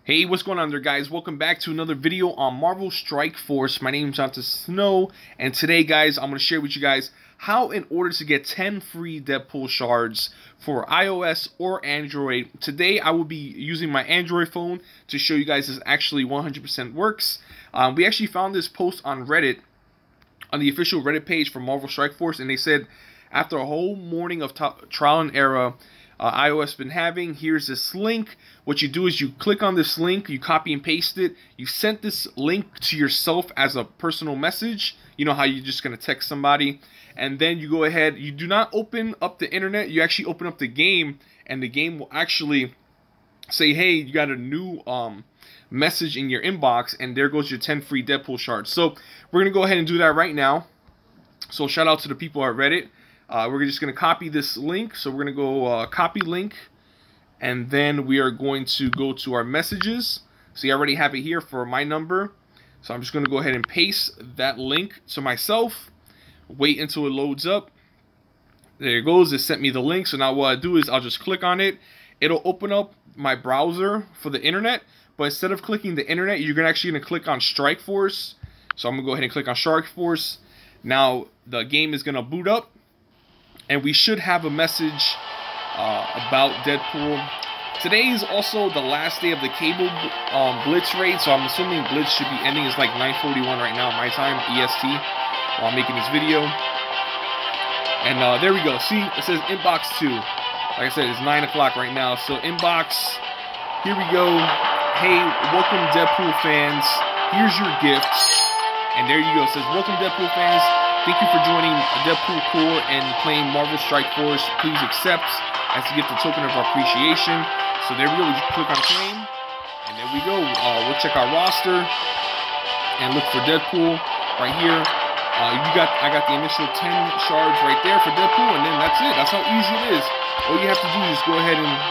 Hey, what's going on there, guys? Welcome back to another video on Marvel Strike Force. My name is Jonathan Snow, and today, guys, I'm going to share with you guys how, in order to get 10 free Deadpool shards for iOS or Android. Today, I will be using my Android phone to show you guys this actually 100% works. We actually found this post on Reddit, on the official Reddit page for Marvel Strike Force, and they said, after a whole morning of trial and error, iOS been having, here's this link. What you do is you click on this link, you copy and paste it, you send this link to yourself as a personal message. You know how you're just going to text somebody, and then you go ahead, you do not open up the internet, you actually open up the game, and the game will actually say, hey, you got a new message in your inbox, and there goes your 10 free Deadpool shards. So we're going to go ahead and do that right now. So shout out to the people at Reddit. We're just going to copy this link. So we're going to go copy link. And then we are going to go to our messages. See, I already have it here for my number. So I'm just going to go ahead and paste that link to myself. Wait until it loads up. There it goes. It sent me the link. So now what I do is I'll just click on it. It'll open up my browser for the internet. But instead of clicking the internet, you're actually going to click on Strike Force. So I'm going to go ahead and click on Strike Force. Now the game is going to boot up. And we should have a message about Deadpool. Today is also the last day of the cable Blitz raid, so I'm assuming Blitz should be ending. It's like 9:41 right now, my time, EST, while I'm making this video. And there we go. See, it says inbox 2. Like I said, it's 9 o'clock right now. So inbox, here we go. Hey, welcome Deadpool fans. Here's your gifts. And there you go. It says, welcome Deadpool fans. Thank you for joining Deadpool Corps and playing Marvel Strike Force. Please accept as to get the token of appreciation. So there we go. We just click on claim, and there we go. We'll check our roster and look for Deadpool right here. I got the initial 10 shards right there for Deadpool, and then that's it. That's how easy it is. All you have to do is go ahead and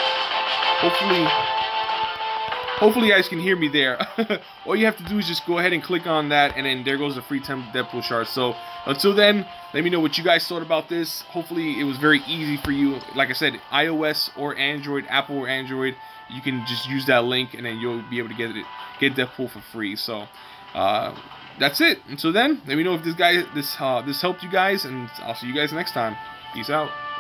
hopefully you guys can hear me there. All you have to do is just go ahead and click on that, and then there goes the free 10 Deadpool shards. So until then, let me know what you guys thought about this. Hopefully it was very easy for you. Like I said, iOS or Android, Apple or Android, you can just use that link, and then you'll be able to get Deadpool for free. So that's it. Until then, let me know if this helped you guys, and I'll see you guys next time. Peace out.